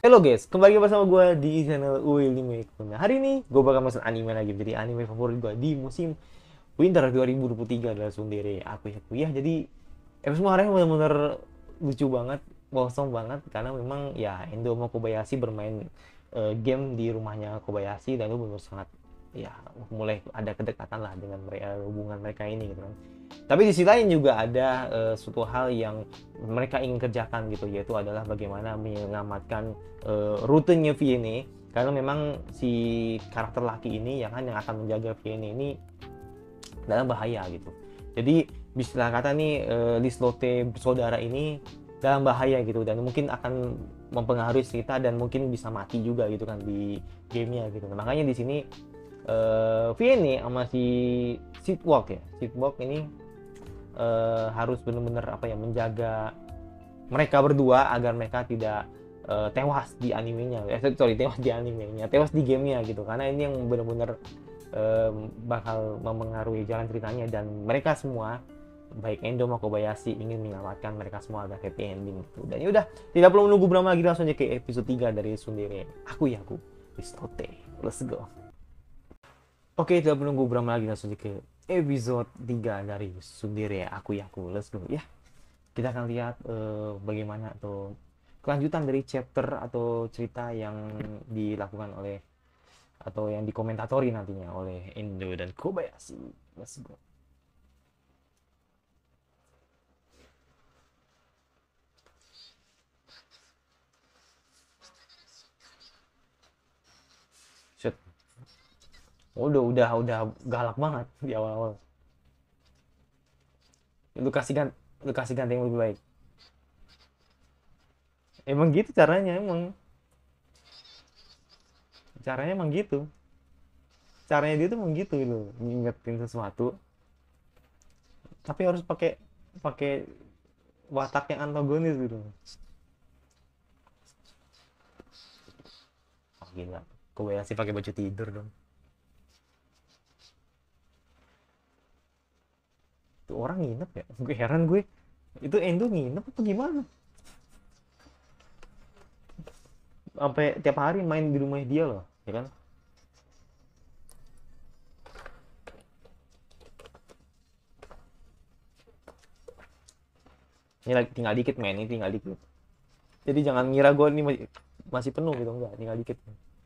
Halo guys, kembali bersama gue di channel Uilime. Nah, hari ini gue bakal masuk anime lagi. Jadi anime favorit gue di musim winter 2023 adalah Tsundere Aku Ya. Jadi episode kemarin benar-benar lucu banget, kosong banget karena memang ya Endo sama Kobayashi bermain game di rumahnya Kobayashi dan itu benar sangat ya mulai ada kedekatan lah dengan mereka, hubungan mereka ini gitu kan. Tapi di sisi lain juga ada suatu hal yang mereka ingin kerjakan gitu, yaitu adalah bagaimana menyelamatkan rutenya Vienne, karena memang si karakter laki ini yang kan yang akan menjaga Vienne ini dalam bahaya gitu. Jadi bisa kata nih Lislote saudara ini dalam bahaya gitu dan mungkin akan mempengaruhi cerita dan mungkin bisa mati juga gitu kan di gamenya gitu. Nah, makanya di sini Vienne sama si Sidwalk ini harus benar-benar apa ya menjaga mereka berdua agar mereka tidak tewas di animenya, tewas di animenya, tewas di gamenya gitu, karena ini yang benar-benar bakal mempengaruhi jalan ceritanya dan mereka semua baik Endo maupun Kobayashi ingin menyelamatkan mereka semua agar happy ending gitu. Dan ya udah, tidak perlu menunggu berapa lagi, langsung aja ke episode 3 dari Tsundere Aku Listote. Let's go. Oke, tidak menunggu berapa lagi, langsung aja ke episode 3 dari Tsundere Aku. Let's go ya. Kita akan lihat bagaimana atau kelanjutan dari chapter atau cerita yang dilakukan oleh atau yang dikomentatori nantinya oleh Endo dan Kobayashi. Let's go. Shit. Udah galak banget di awal-awal. Lu kasih gan lu kasih ganti yang lebih baik. Emang gitu caranya, emang gitu. Caranya dia tuh emang gitu loh, ngingetin sesuatu, tapi harus pakai pakai watak yang antagonis gitu. Oh, gila. Kobayashi pakai baju tidur dong. Itu orang nginep ya? Gue heran gue. Itu Endo nginep apa gimana? Sampai tiap hari main di rumah dia loh, ya kan? Ini lagi tinggal dikit main, ini tinggal dikit. Jadi jangan ngira gue ini masih penuh gitu, enggak, tinggal dikit.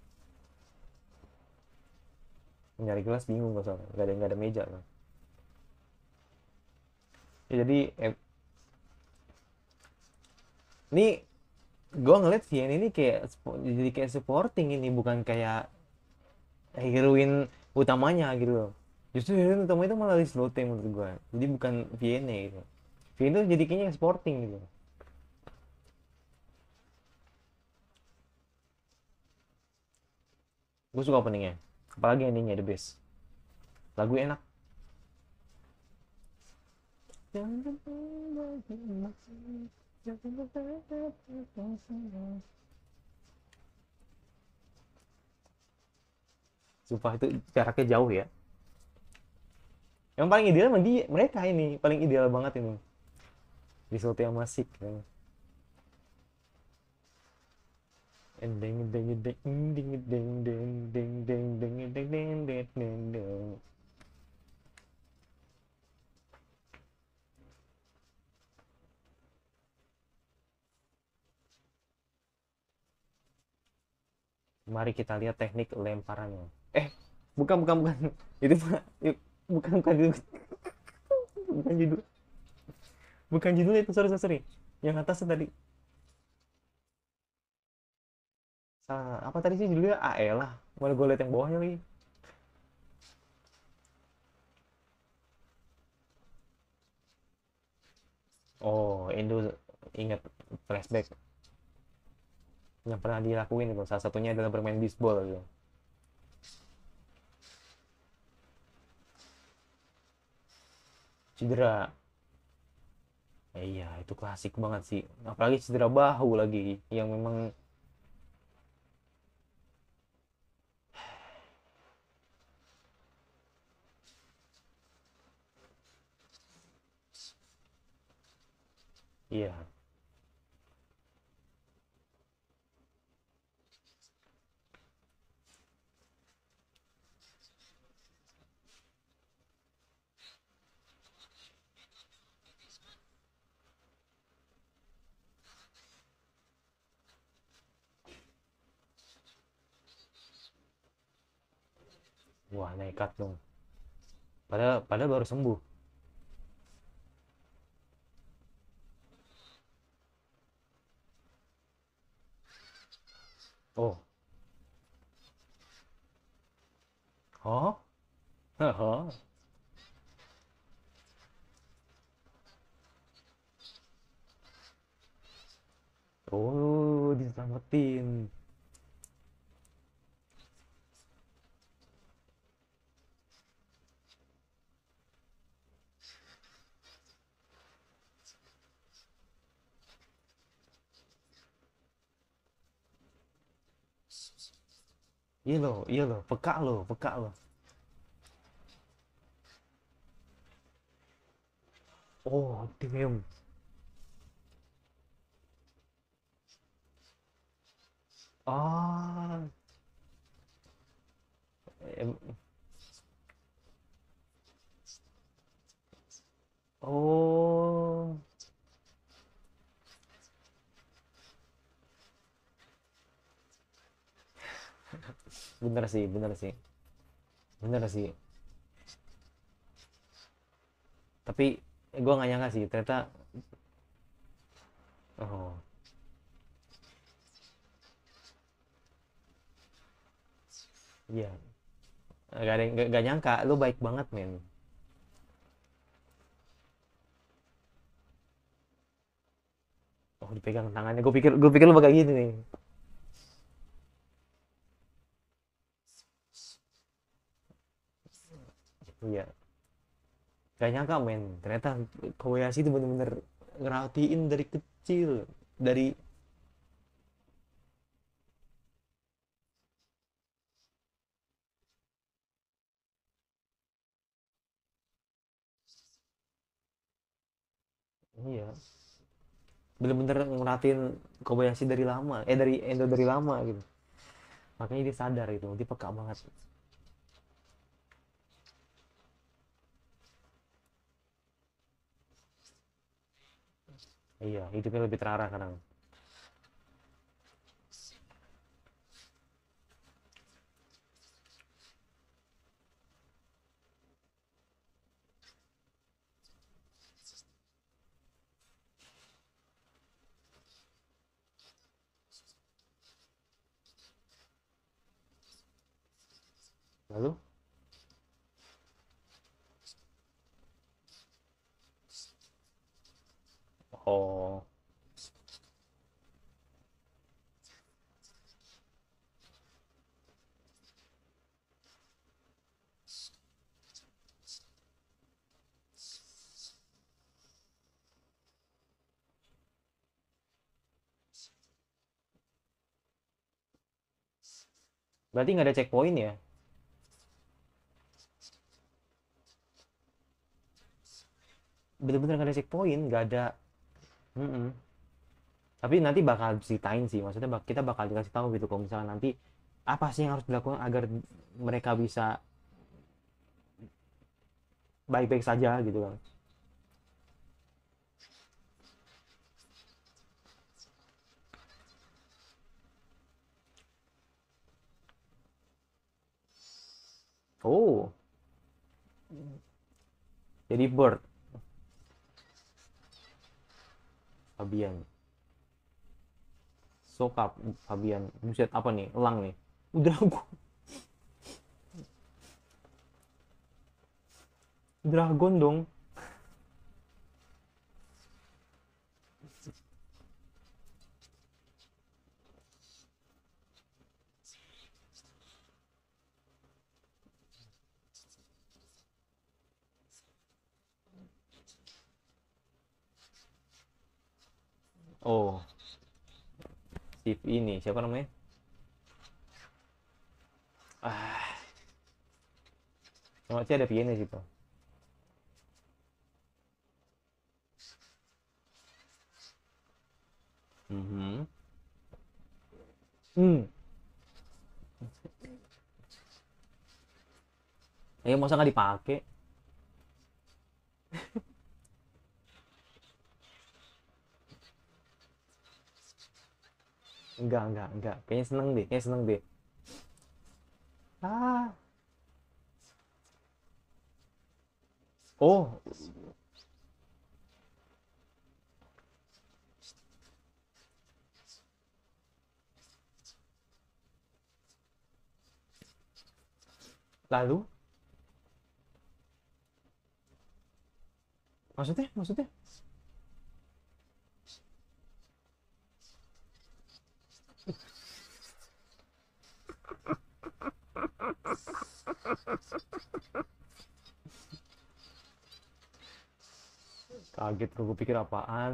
Nyari gelas bingung gue soalnya, nggak ada meja kan. Ya, jadi ini gue ngeliat sih ini kayak jadi kayak supporting, ini bukan kayak heroin utamanya gitu loh. Justru heroin utama itu malah Lieslotte menurut gue, jadi bukan Vienne gitu. Vienne tuh jadi kayaknya sporting gitu. Gue suka openingnya, apalagi endingnya the best. Lagu enak. Sumpah itu jaraknya jauh ya. Yang paling ideal emang dia, mereka ini paling ideal banget ini di suatu yang masik kan. Ding ding ding ding ding ding ding ding ding ding ding ding ding ding. Mari kita lihat teknik lemparannya. Bukan. Itu bukan itu. Bukan judul. Bukan judul itu, sorry. Yang atas tadi. Salah. Apa tadi sih judulnya? Lah. Malah gue liat yang bawahnya lagi. Oh, Indo ingat flashback yang pernah dilakuin itu. Salah satunya adalah bermain bisbol gitu. Cedera. Iya, itu klasik banget sih. Apalagi cedera bahu lagi yang memang iya. Wah, nekat dong. Padahal baru sembuh. Oh. Oh. Oh. Oh, diselamatin. Iya loh, peka loh. Oh, damn. Ah, em- oh, bener sih, bener sih. Tapi gue nggak nyangka sih, ternyata, oh, iya, gak ada, gak nyangka, lu baik banget men. Oh, dipegang tangannya, gue pikir lu bakal gini nih. Iya, gak nyangka men, ternyata Kobayashi itu bener-bener ngerhatiin dari kecil, dari, iya, bener-bener ngerhatiin Kobayashi dari lama, dari Endo dari lama gitu. Makanya dia sadar itu, dia peka banget. Iya, hidupnya lebih terarah sekarang. Lalu, oh, berarti nggak ada checkpoint ya? Bener-bener nggak ada checkpoint, nggak ada. Mm-mm. Tapi nanti bakal ceritain sih, maksudnya kita bakal dikasih tahu gitu kalau misalnya nanti apa sih yang harus dilakukan agar mereka bisa baik-baik saja gitu kan. Oh, jadi bird, Fabian. Sokap, Fabian. Buset, apa nih? Elang nih. Udah aku dragon dong. Oh, Steve ini siapa namanya? Ah, sama sih ada Piannya situ. Mhm. Hmm. Masa nggak dipakai? Enggak, enggak. Kayaknya seneng deh, kayaknya seneng deh. Ah, Oh, lalu maksudnya kaget gue pikir apaan.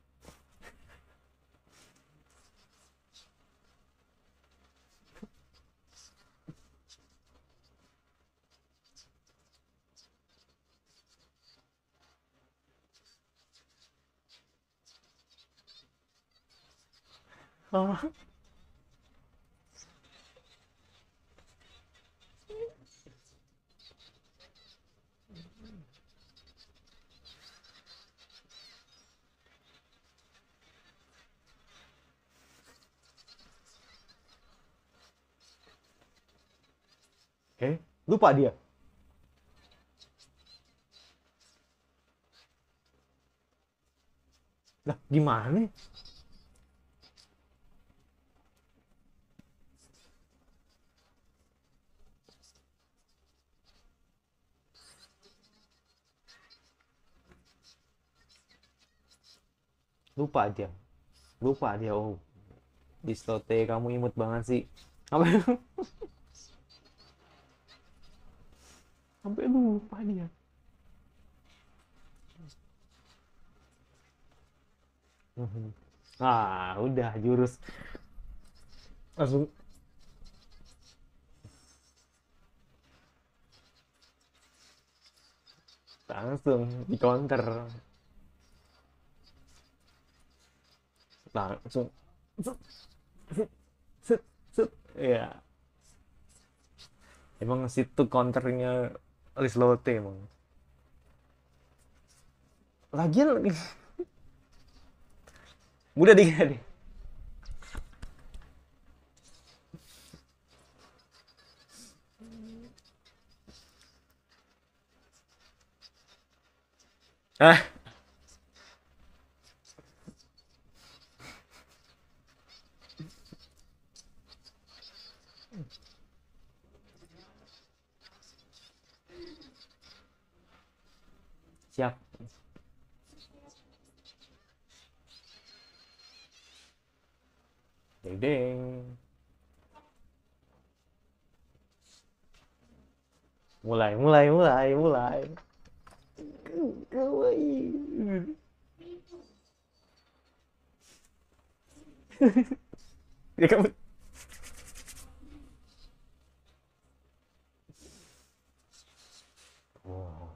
Ah, lupa dia. Lah gimana? Lupa dia. Lupa dia. Oh, di slote kamu imut banget sih. Sampai sampai lupa dia. Mhm. Ah, udah jurus langsung langsung di counter. Langsung set, set, set, set. Ya, emang situ counternya Lislote emang. Lagian mudah dikit deh. Ah, siap. Deng deng. Mulai. Kawaii. Ya kamu. Oh.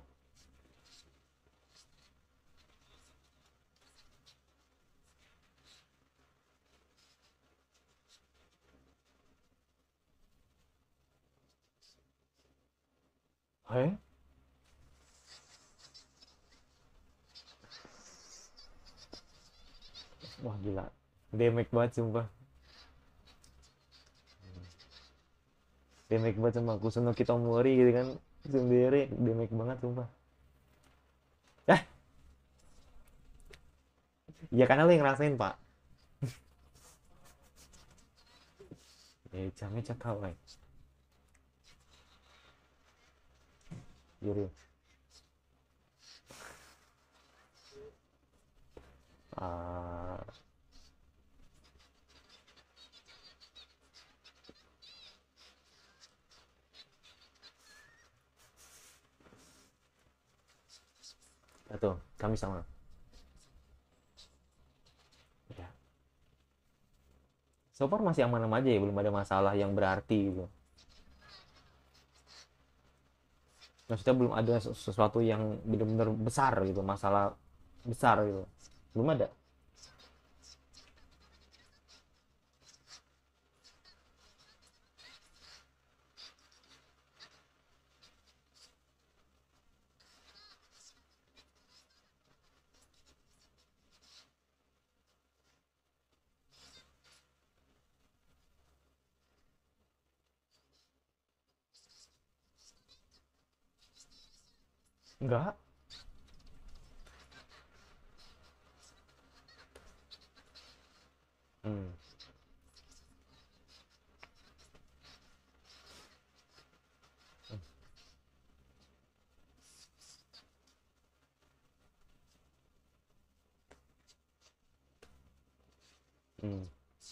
Eh? Wah gila. Damage banget sumpah. Damage banget sama Kusuno Kitomori gitu kan. Sendiri damage banget sumpah. Ah, ya karena lo yang ngerasain, Pak. Jamnya cakal, Pak. Yuri. Ah, tuh, kami sama. Ya. So far masih aman-aman aja ya, belum ada masalah yang berarti gitu. Maksudnya belum ada sesuatu yang benar-benar besar gitu, masalah besar gitu. Belum ada. Enggak. Hmm. Hmm.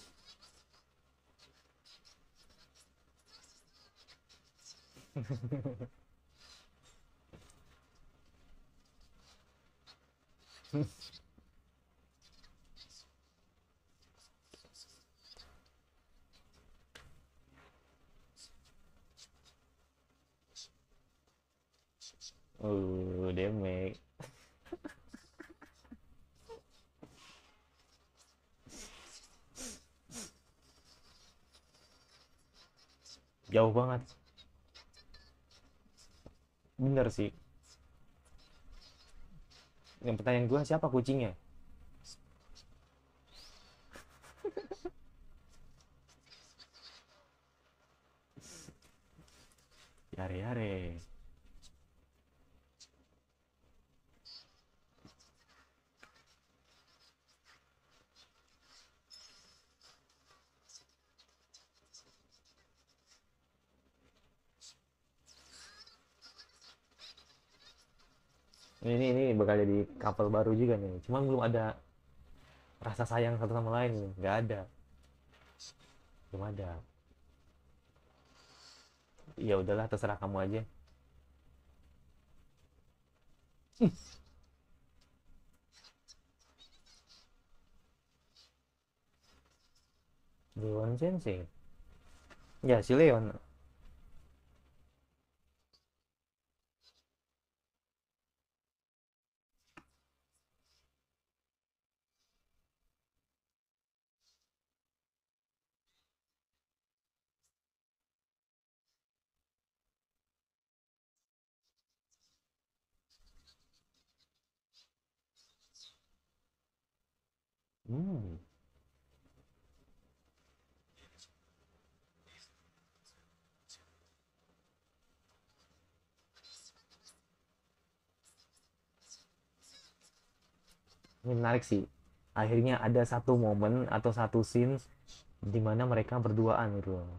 Demek. Jauh banget. Bener sih. Yang pertanyaan gue siapa kucingnya? Yare yare. Ini bakal jadi couple baru juga nih. Cuman belum ada rasa sayang satu sama lain nih. Nggak ada. Belum ada. Ya udahlah terserah kamu aja. Leon Sensei. Ya si Leon. Hmm. Ini menarik sih. Akhirnya ada satu momen atau satu scene di mana mereka berduaan gitu loh.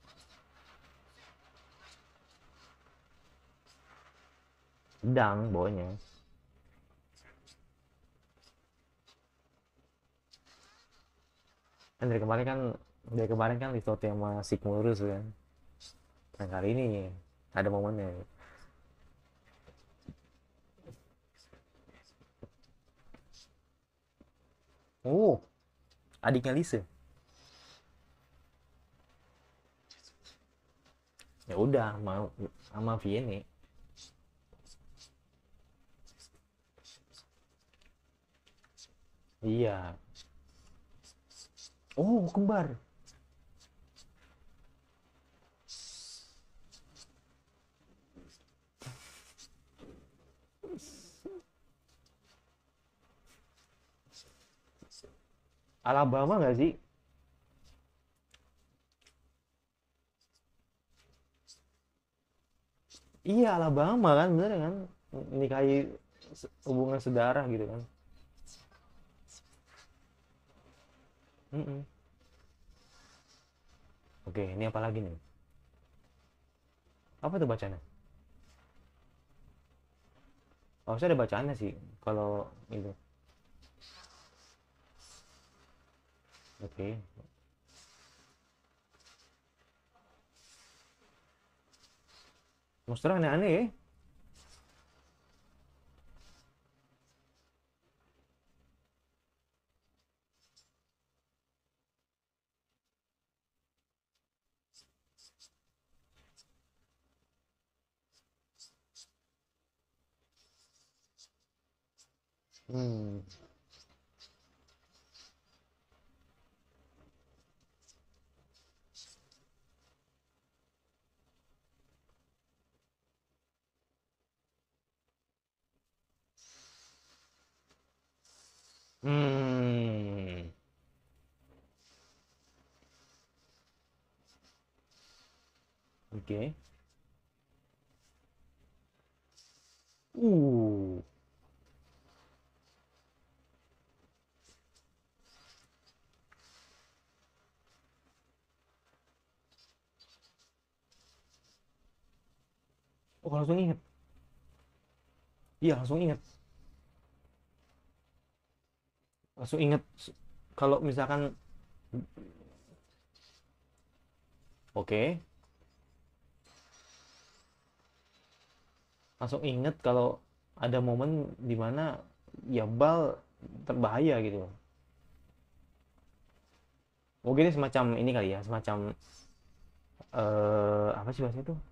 Sedang bawahnya. Kan dari kemarin kan Listo sama Sigmurus kan. Nah kali ini ada momennya. Oh, adiknya Lisa. Ya udah mau sama Vienne. Iya. Oh, kembar. Alabama nggak sih? Iya, Alabama kan, bener kan? Nikahi hubungan saudara gitu kan. Mm-mm. Oke, ini apa lagi nih? Apa tuh bacanya? Oh, saya ada bacaannya sih. Kalau itu. Oke. Monster aneh-aneh ya. Hmm. Hmm. Oke. Uh. Oh, langsung inget. Iya, langsung inget. Langsung inget. Kalau misalkan, oke, langsung inget kalau ada momen dimana ya bal terbahaya gitu. Mungkin ini semacam ini kali ya, semacam apa sih bahasa itu?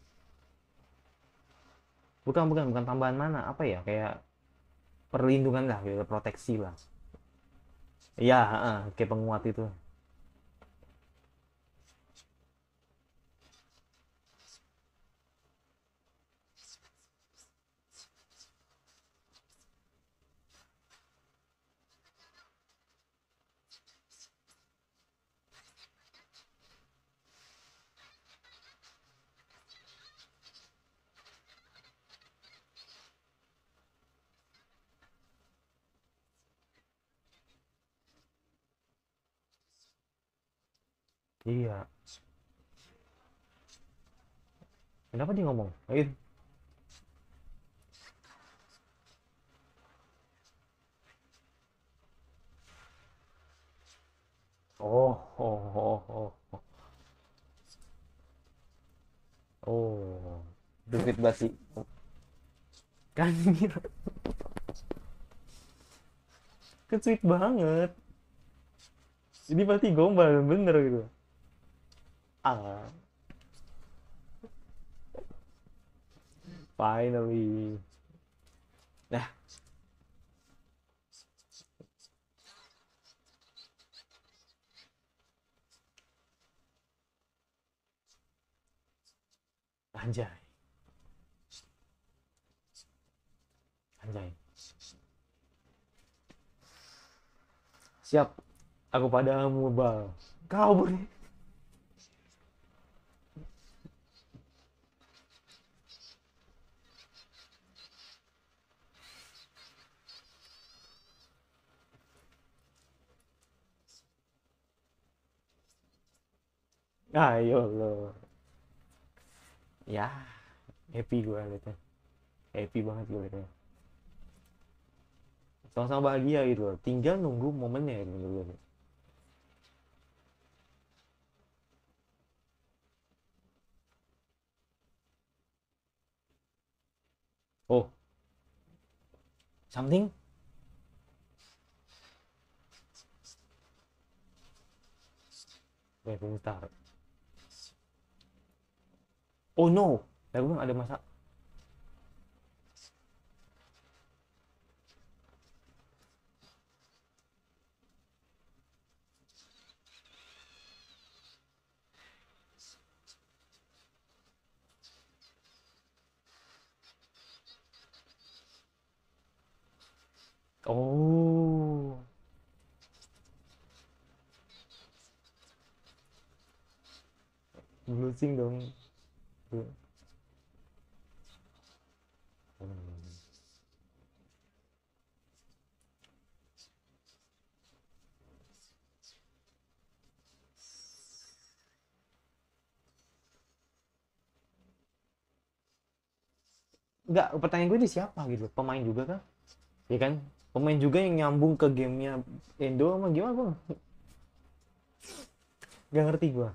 Bukan, bukan, bukan tambahan mana, apa ya? Kayak perlindungan lah, gitu, proteksi lah. Iya, kayak penguat itu. Iya. Kenapa dia ngomong? Oh, oh, oh, oh, oh. Oh, David Basi. Kan, kan sweet banget. Jadi pasti gombal, bener gitu. Ah, finally. Nah, anjay, anjay. Siap, aku padamu, Bal. Kau boleh. Ayo lo. Ya, happy gue liatnya. Happy banget gue liatnya. Sama-sama bahagia gitu loh. Tinggal nunggu momennya gitu menurut gue. Oh, something? Bentar. Oh no, ya gue bilang ada masa. Oh, bluesing dong. Hmm. Enggak, pertanyaan gue ini siapa gitu? Pemain juga kan? Ya kan? Pemain juga yang nyambung ke gamenya Endo sama gimana gue? Gak ngerti gue.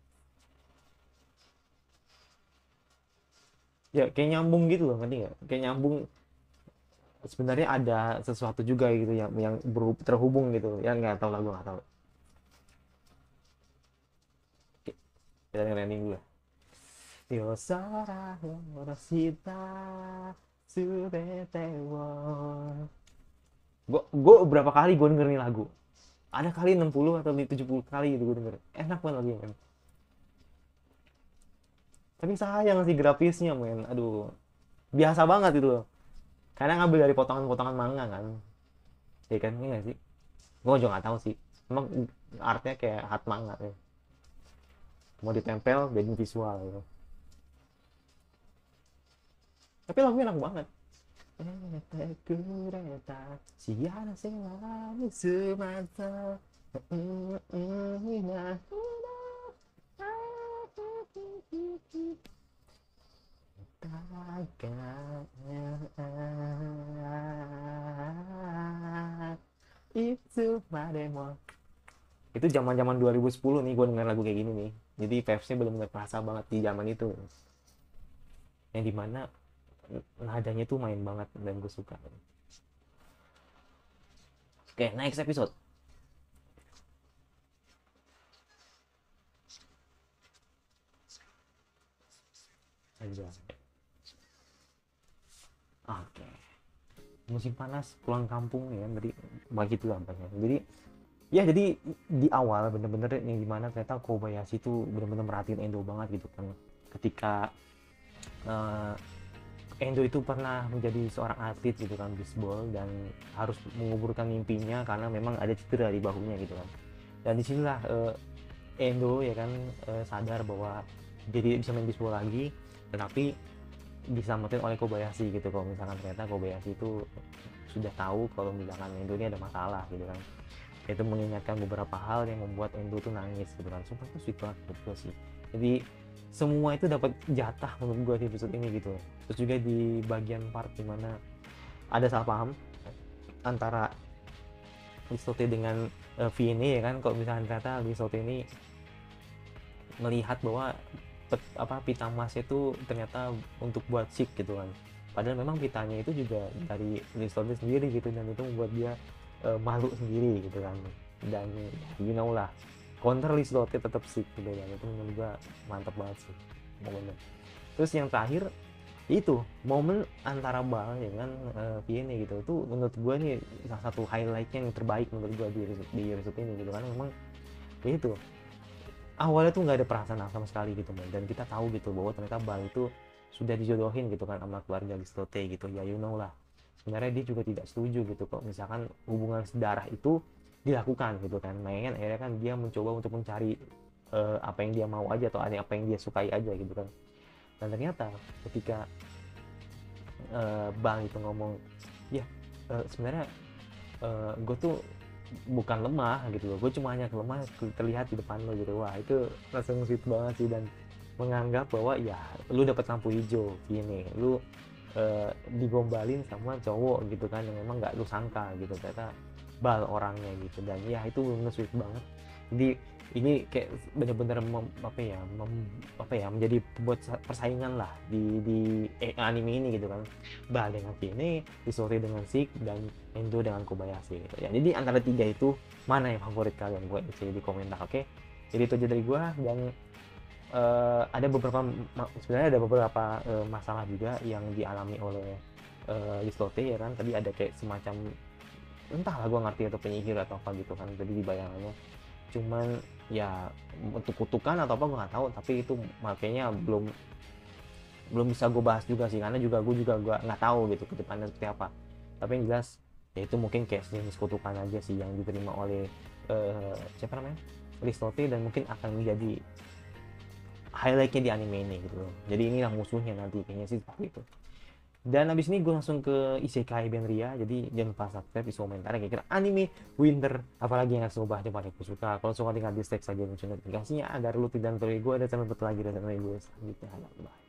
Ya kayak nyambung gitu loh, ngerti nggak? Kayak nyambung, sebenarnya ada sesuatu juga gitu yang terhubung gitu. Ya nggak tahu lah, gue nggak tahu. Oke, kita dengerin ini dulu. Yo sora shita subete wo. Gue berapa kali gue dengerin lagu? Ada kali 60 atau 70 kali gitu gue denger. Enak banget lagi men. Tapi sayang sih grafisnya men. Aduh, biasa banget itu loh. Karena ngambil dari potongan-potongan manga kan. Ya kan, ini gak sih? Gue juga gak tahu sih. Emang artnya kayak hard manga ya. Mau ditempel jadi visual gitu. Tapi lagunya enak banget. Kereta siana selalu semata. itu Mademo. Itu zaman-zaman 2010 nih gue denger lagu kayak gini nih. Jadi vibes-nya benar-benar kerasa banget di zaman itu. Yang dimana nadanya tuh main banget dan gue suka. Oke, next episode. Aja. Oke. Musim panas pulang kampung ya, jadi begitu banyak. Jadi di awal bener-bener yang dimana ternyata Kobayashi itu bener-bener merhatiin Endo banget gitu kan. Ketika uh, Endo itu pernah menjadi seorang atlet gitu kan bisbol dan harus menguburkan mimpinya karena memang ada cedera di bahunya gitu kan. Dan disinilah Endo ya kan sadar bahwa dia tidak bisa main bisbol lagi, tetapi diselamatkan oleh Kobayashi gitu. Kalau misalkan ternyata Kobayashi itu sudah tahu kalau misalkan Endo ini ada masalah gitu kan, itu mengingatkan beberapa hal yang membuat Endo tuh nangis gitu kan. Sumpah itu sweet banget menurut gue sih. Jadi semua itu dapat jatah menurut gue di episode ini gitu. Terus juga di bagian part dimana ada salah paham antara Listote dengan Viene ya kan. Kalau misalkan ternyata Listote ini melihat bahwa pita emas itu ternyata untuk buat Zeke gitu kan, padahal memang pitanya itu juga dari Listote sendiri gitu, dan itu membuat dia malu sendiri gitu kan. Dan you know lah, counter Listote tetap Zeke gitu kan. Itu menurut gua mantap banget sih momennya. Terus yang terakhir itu momen antara Bal dengan Viene gitu, itu menurut gua nih salah satu highlightnya yang terbaik menurut gua di episode ini gitu kan. Memang itu awalnya tuh nggak ada perasaan sama sekali gitu man, dan kita tahu gitu bahwa ternyata Bal itu sudah dijodohin gitu kan sama keluarga Listote gitu ya, you know lah. Sebenarnya dia juga tidak setuju gitu kok misalkan hubungan sedarah itu dilakukan gitu kan. Main akhirnya kan dia mencoba untuk mencari apa yang dia mau aja, atau apa yang dia sukai aja gitu kan. Dan ternyata ketika Bang itu ngomong ya sebenarnya gue tuh bukan lemah gitu loh, gue cuma hanya lemah terlihat di depan lo gitu. Wah itu langsung sweet banget sih, dan menganggap bahwa ya lu dapat lampu hijau gini, lu digombalin sama cowok gitu kan yang memang nggak lu sangka gitu, ternyata Bal orangnya gitu. Dan ya itu bener sweet banget. Jadi ini kayak bener-bener menjadi buat persaingan lah di anime ini gitu kan. Bal dengan Viene, Hisori dengan Zeke, dan Endo dengan Kobayashi gitu ya. Jadi antara tiga itu mana yang favorit kalian? Gue bisa di komentar, oke? Jadi itu aja dari gue. Dan ada sebenarnya ada beberapa masalah juga yang dialami oleh Listote ya kan. Tadi ada kayak semacam entahlah gue ngerti atau penyihir atau apa gitu kan tadi di bayangannya, cuman ya untuk kutukan atau apa gue nggak tahu. Tapi itu makanya belum bisa gue bahas juga sih, karena gue juga nggak tahu gitu ke depannya seperti apa. Tapi yang jelas ya itu mungkin kayak jenis kutukan aja sih yang diterima oleh siapa namanya, Listote, dan mungkin akan menjadi highlightnya di anime ini gitu loh. Jadi inilah musuhnya nanti kayaknya sih seperti itu. Dan abis ini gue langsung ke Isekai Benria. Jadi jangan lupa subscribe, bisa komentar kira-kira anime winter apalagi yang harus lo bahas, yang paling aku suka. Kalau suka tinggal di like saja notifikasinya agar lo tidak terlalu gue ada channel lagi dan channel gue selanjutnya. Bye.